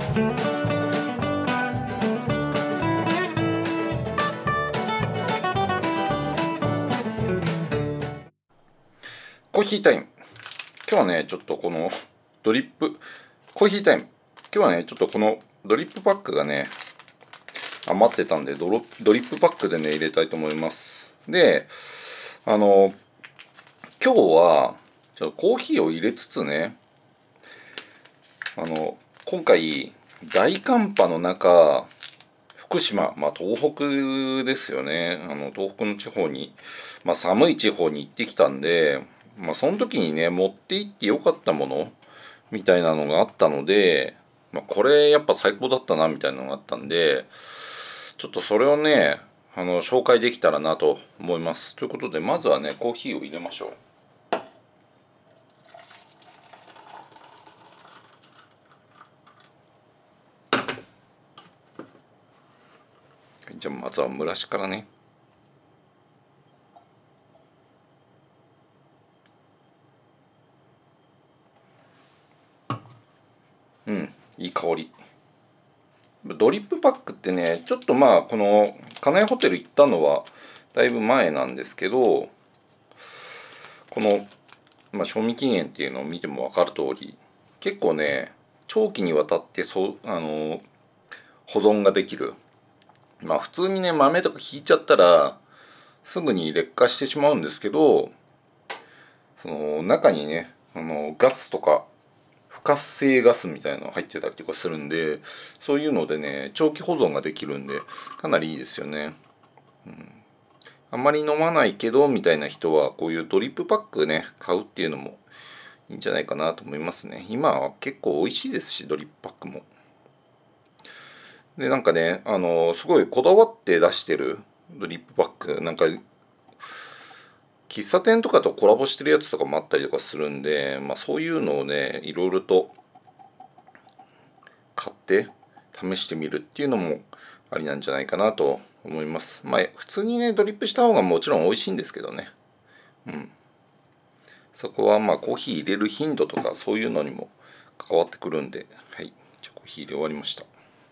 コーヒータイム。今日はねちょっとこのドリップコーヒータイム。今日はねちょっとこのドリップパックがね余ってたんでドリップパックでね入れたいと思います。で今日はちょっとコーヒーを入れつつね今回大寒波の中福島、東北ですよね。東北の地方に、寒い地方に行ってきたんで、その時にね持って行ってよかったものみたいなのがあったので、これやっぱ最高だったなみたいなのがあったんで、ちょっとそれをね紹介できたらなと思います。ということでまずはねコーヒーを入れましょう。じゃあまずは蒸らしからね。いい香り。ドリップパックってねちょっとこの金井ホテル行ったのはだいぶ前なんですけど、この、賞味期限っていうのを見ても分かる通り結構ね長期にわたって保存ができる。普通にね豆とかひいちゃったらすぐに劣化してしまうんですけど、その中にねガスとか不活性ガスみたいなのが入ってたりとかするんで、そういうのでね長期保存ができるんでかなりいいですよね。あんまり飲まないけどみたいな人はこういうドリップパックね買うっていうのもいいんじゃないかなと思いますね。今は結構美味しいですしドリップパックも。でなんかねすごいこだわって出してるドリップパックなんか喫茶店とかとコラボしてるやつとかもあったりとかするんで、そういうのをねいろいろと買って試してみるっていうのもありなんじゃないかなと思います。普通にねドリップした方がもちろん美味しいんですけどね。そこはコーヒー入れる頻度とかそういうのにも関わってくるんで、はい。じゃあコーヒー入れ終わりました。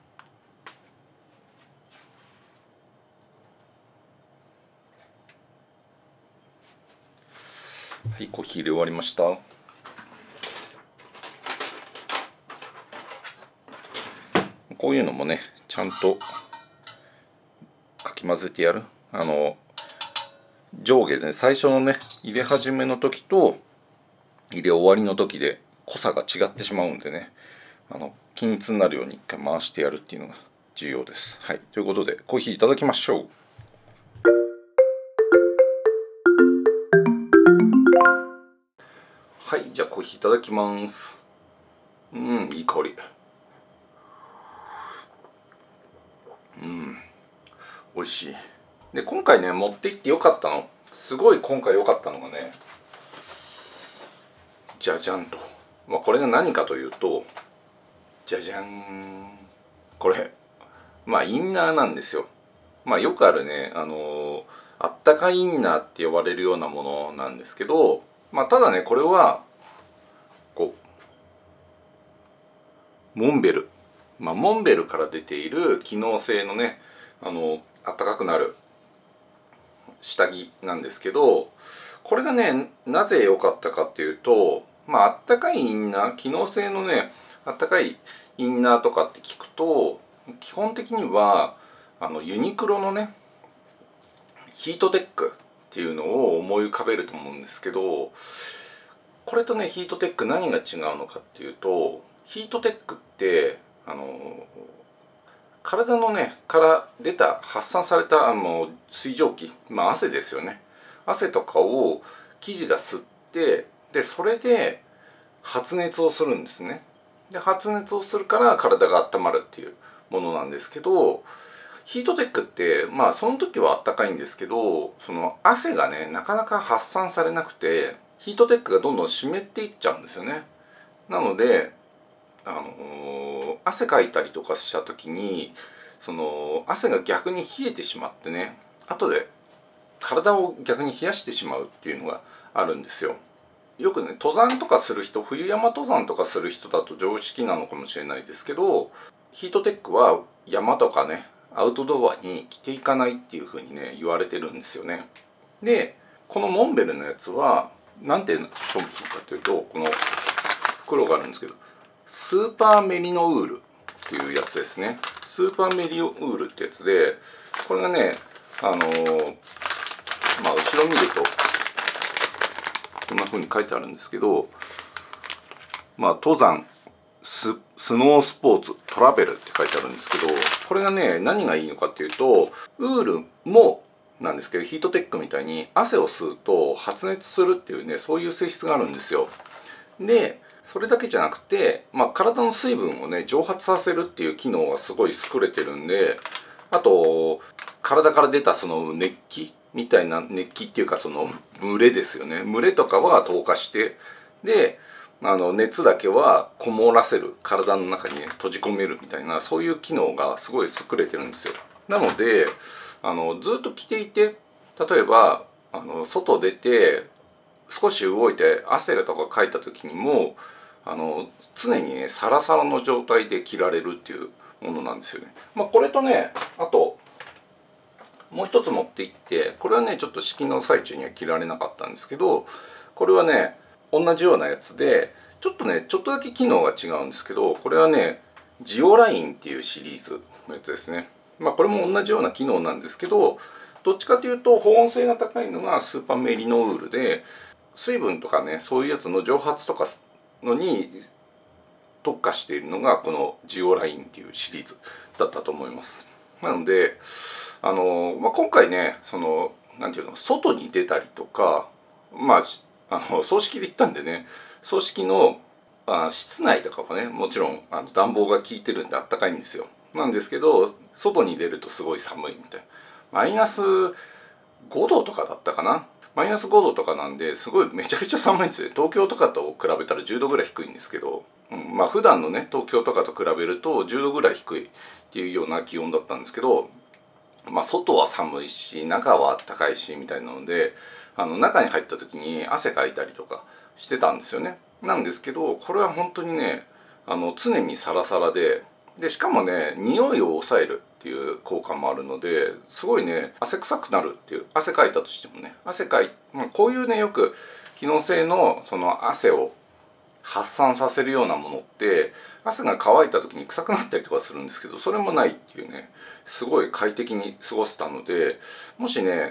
はい、コーヒー入れ終わりました。こういうのもねちゃんとかき混ぜてやる。上下でね最初のね入れ始めの時と入れ終わりの時で濃さが違ってしまうんでね均一になるように一回回してやるっていうのが重要です。はい、ということでコーヒーいただきましょう。はい、じゃあコーヒーいただきます。いい香り。美味しい。で今回ね持って行ってよかったの、すごい今回良かったのがね、じゃじゃんと、これが何かというと、じゃじゃん、これインナーなんですよ。よくあるねあったかインナーって呼ばれるようなものなんですけど、ただねこれはこうモンベル、モンベルから出ている機能性のねあったかくなる下着なんですけど、これがねなぜ良かったかっていうと、あったかいインナー、機能性のねあったかいインナーとかって聞くと基本的にはユニクロのねヒートテックっていうのを思い浮かべると思うんですけど、これとねヒートテック何が違うのかっていうと、ヒートテックって体のねから出た発散された水蒸気、汗ですよね。汗とかを生地が吸って、でそれで発熱をするんですね。で発熱をするから体が温まるっていうものなんですけど、ヒートテックってその時はあったかいんですけど、その汗がねなかなか発散されなくてヒートテックがどんどん湿っていっちゃうんですよね。なので汗かいたりとかした時にその汗が逆に冷えてしまってね、後で体を逆に冷やしてしまうっていうのがあるんですよ。 よくね登山とかする人、冬山登山とかする人だと常識なのかもしれないですけど、ヒートテックは山とかねアウトドアに着ていかないっていう風にね言われてるんですよね。でこのモンベルのやつは何ていう商品かというと、この袋があるんですけど、スーパーメリノウールっていうやつですね。スーパーメリノウールってやつで、これがね後ろ見るとこんな風に書いてあるんですけど、登山スノースポーツトラベルって書いてあるんですけど、これがね何がいいのかっていうと、ウールもなんですけど、ヒートテックみたいに汗を吸うと発熱するっていうね、そういう性質があるんですよ。でそれだけじゃなくて、体の水分をね蒸発させるっていう機能がすごい優れてるんで、あと体から出たその熱気みたいな、熱気っていうかその蒸れですよね、蒸れとかは透過して、で熱だけはこもらせる、体の中にね閉じ込めるみたいな、そういう機能がすごい優れてるんですよ。なのでずっと着ていて、例えば外出て少し動いて汗とかかいた時にも常にねサラサラの状態で着られるっていうものなんですよね。これとね、あともう一つ持っていって、これはねちょっと式の最中には着られなかったんですけど、これはね同じようなやつでちょっとだけ機能が違うんですけど、これはねジオラインっていうシリーズのやつですね。これも同じような機能なんですけど、どっちかというと保温性が高いのがスーパーメリノウールで、水分とかねそういうやつの蒸発とかのに特化しているのがこのジオラインっていうシリーズだったと思います。なので今回ねなんていうの、外に出たりとか、葬式で行ったんでね、葬式の室内とかもねもちろん暖房が効いてるんであったかいんですよ。なんですけど外に出るとすごい寒いみたいな、マイナス5度とかだったかな、マイナス5度とかなんで、すごいめちゃくちゃ寒いんですよ。東京とかと比べたら10度ぐらい低いんですけど、普段のね東京とかと比べると10度ぐらい低いっていうような気温だったんですけど、外は寒いし中は暖かいしみたいなので、中に入った時に汗かいたりとかしてたんですよね。なんですけどこれは本当にね常にサラサラで、しかもね匂いを抑えるっていう効果もあるので、すごいね汗臭くなるっていう、汗かいたとしてもねこういうねよく機能性のその汗を発散させるようなものって、汗が乾いた時に臭くなったりとかするんですけど、それもないっていうね、すごい快適に過ごせたので、もしね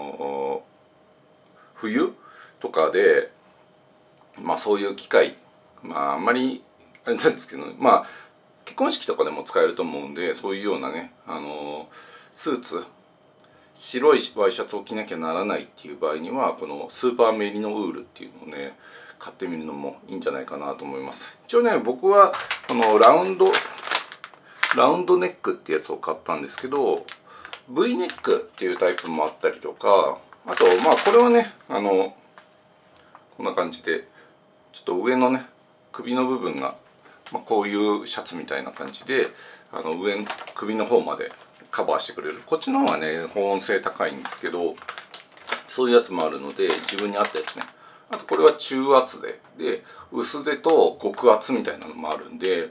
冬とかでそういう機会あんまりあれなんですけど、結婚式とかでも使えると思うんで、そういうようなねスーツ、白いワイシャツを着なきゃならないっていう場合には、このスーパーメリノウールっていうのをね買ってみるのもいいんじゃないかなと思います。一応ね僕はこのラウンドネックってやつを買ったんですけど、 V ネックっていうタイプもあったりとか、あとこれはねこんな感じでちょっと上のね首の部分が、こういうシャツみたいな感じで首の方までカバーしてくれる、こっちの方がね保温性高いんですけど、そういうやつもあるので自分に合ったやつね。あとこれは中圧で薄手と極厚みたいなのもあるんで、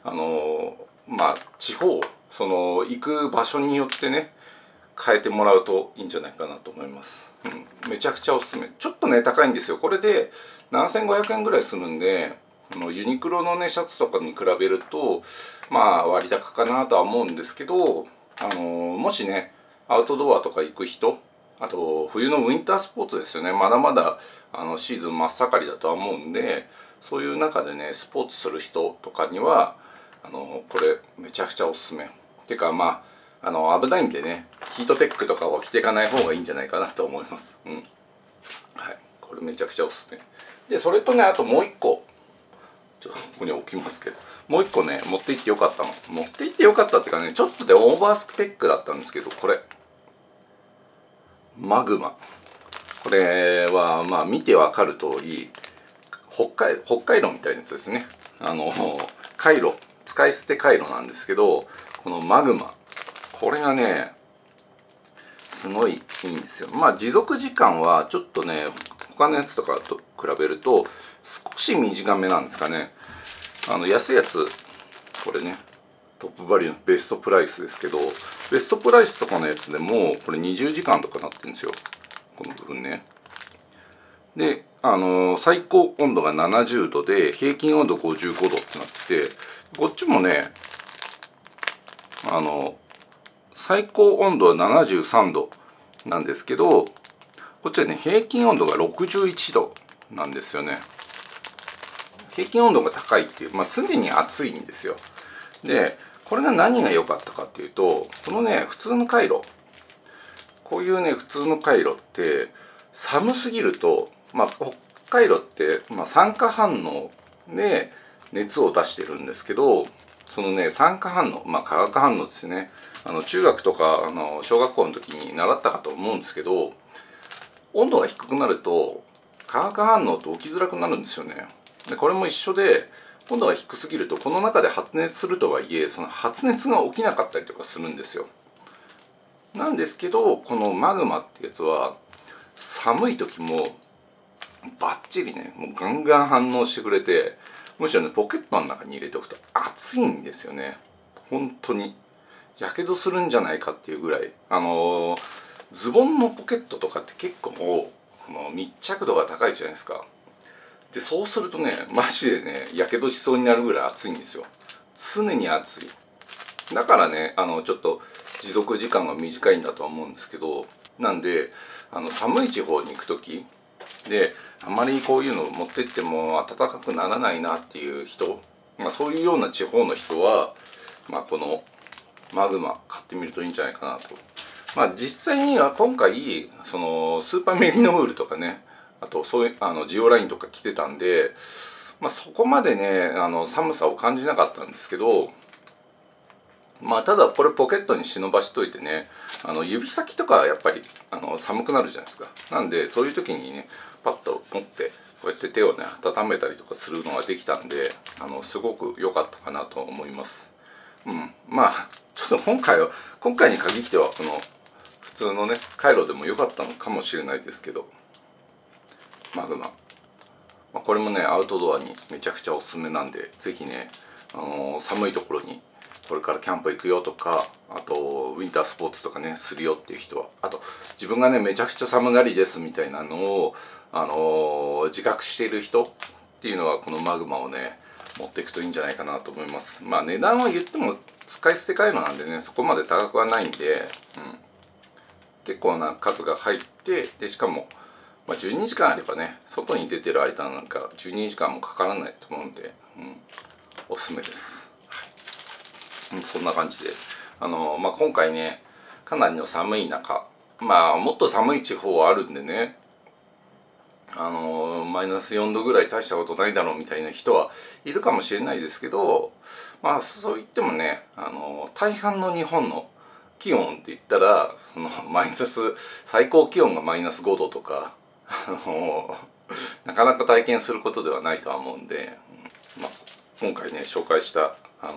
地方行く場所によってね変えてもらうといいんじゃないかなと思います。めちゃくちゃおすすめ。ちょっとね高いんですよ。これで7500円ぐらいするんで、ユニクロのねシャツとかに比べると割高かなとは思うんですけど、もしねアウトドアとか行く人、あと冬のウィンタースポーツですよね、まだまだシーズン真っ盛りだとは思うんで、そういう中でねスポーツする人とかにはこれめちゃくちゃおすすめ。てか危ないんでね、ヒートテックとかは着ていかない方がいいんじゃないかなと思います。はい、これめちゃくちゃおすすめで、それとねあともう一個ここに置きますけど、もう一個ね持って行ってよかったの、持って行ってよかったっていうかね、ちょっとでオーバースペックだったんですけど、これマグマ、これは見てわかる通り北海道みたいなやつですね。カイロ、使い捨てカイロなんですけど、このマグマ、これがねすごいいいんですよ。持続時間はちょっとね他のやつとかと比べると少し短めなんですかね。安いやつこれねトップバリューのベストプライスですけど、ベストプライスとかのやつでもこれ20時間とかなってるんですよ、この部分ね。で最高温度が70度で平均温度55度ってなってて、こっちもね最高温度は73度なんですけど、こっちはね平均温度が61度なんですよね。平均温度が高いっていう、常に暑いんですよ。でこれが何が良かったかっていうと、このね普通のカイロ、こういうね普通のカイロって寒すぎると、北海道って、酸化反応で熱を出してるんですけど、そのね酸化反応、化学反応ですね。中学とか小学校の時に習ったかと思うんですけど、温度が低くなると化学反応って起きづらくなるんですよね。でこれも一緒で、温度が低すぎるとこの中で発熱するとはいえその発熱が起きなかったりとかするんですよ。なんですけどこのマグマってやつは寒い時もバッチリねもうガンガン反応してくれて、むしろねポケットの中に入れておくと暑いんですよね。本当にやけどするんじゃないかっていうぐらい、ズボンのポケットとかって結構この密着度が高いじゃないですか。でそうするとねマジでねやけどしそうになるぐらい暑いんですよ。常に暑い。だからねちょっと持続時間が短いんだとは思うんですけど、なんで寒い地方に行く時であまりこういうのを持ってっても暖かくならないなっていう人、そういうような地方の人は、このマグマ買ってみるといいんじゃないかなと。実際には今回そのスーパーメリノウールとかね、あとそういうジオラインとか着てたんで、そこまでね寒さを感じなかったんですけど、ただこれポケットに忍ばしといてね、指先とかはやっぱり寒くなるじゃないですか。なんでそういう時にねパッと持ってこうやって手をね温めたりとかするのができたんで、すごく良かったかなと思います。ちょっと今回に限ってはこの普通のねカイロでも良かったのかもしれないですけど、マグマ、これもねアウトドアにめちゃくちゃおすすめなんで、是非ね寒いところにこれからキャンプ行くよとか、あとウィンタースポーツとかねするよっていう人は、あと自分がねめちゃくちゃ寒がりですみたいなのを自覚している人っていうのはこのマグマをね持っていくといいんじゃないかなと思います。値段は言っても使い捨てカイロなんでねそこまで高くはないんで、結構な数が入って、でしかも12時間あればね外に出てる間なんか12時間もかからないと思うんで、おすすめです。そんな感じで今回ねかなりの寒い中、もっと寒い地方はあるんでね、マイナス4度ぐらい大したことないだろうみたいな人はいるかもしれないですけど、そう言ってもね大半の日本の気温って言ったらその最高気温がマイナス5度とかなかなか体験することではないとは思うんで、今回ね紹介した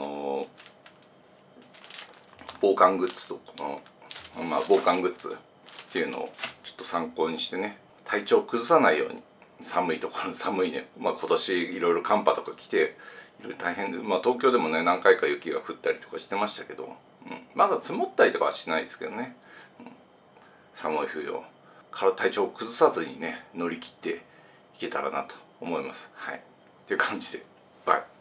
防寒グッズとこの、防寒グッズっていうのをちょっと参考にしてね体調を崩さないように、寒いところ寒いね、今年いろいろ寒波とか来ていろいろ大変で、東京でもね何回か雪が降ったりとかしてましたけど、まだ積もったりとかはしないですけどね、寒い冬を体調を崩さずにね乗り切っていけたらなと思います。はい、っていう感じでバイ。